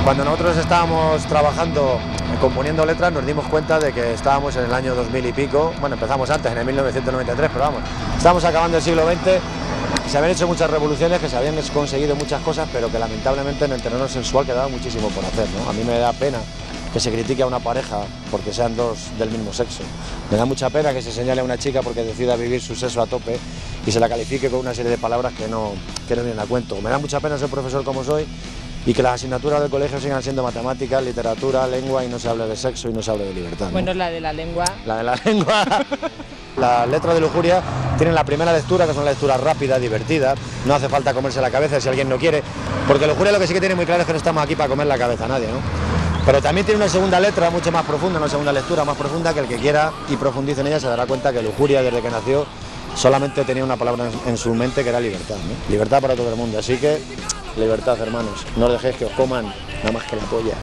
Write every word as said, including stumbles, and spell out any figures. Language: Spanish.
Cuando nosotros estábamos trabajando, componiendo letras, nos dimos cuenta de que estábamos en el año dos mil y pico, bueno, empezamos antes, en el mil novecientos noventa y tres, pero vamos, estábamos acabando el siglo veinte, se habían hecho muchas revoluciones, que se habían conseguido muchas cosas, pero que lamentablemente en el terreno sexual quedaba muchísimo por hacer, ¿no? A mí me da pena que se critique a una pareja porque sean dos del mismo sexo. Me da mucha pena que se señale a una chica porque decida vivir su sexo a tope y se la califique con una serie de palabras que no, que no vienen a cuento. Me da mucha pena ser profesor como soy y que las asignaturas del colegio sigan siendo matemáticas, literatura, lengua y no se hable de sexo y no se hable de libertad, ¿no? Bueno, la de la lengua... La de la lengua... Las letras de lujuria tienen la primera lectura, que es una lectura rápida, divertida, no hace falta comerse la cabeza si alguien no quiere, porque lujuria lo que sí que tiene muy claro es que no estamos aquí para comer la cabeza a nadie, ¿no? Pero también tiene una segunda letra mucho más profunda, una segunda lectura más profunda, que el que quiera y profundice en ella se dará cuenta que lujuria desde que nació solamente tenía una palabra en, en su mente, que era libertad, ¿no? Libertad para todo el mundo, así que libertad, hermanos, no os dejéis que os coman nada más que la polla.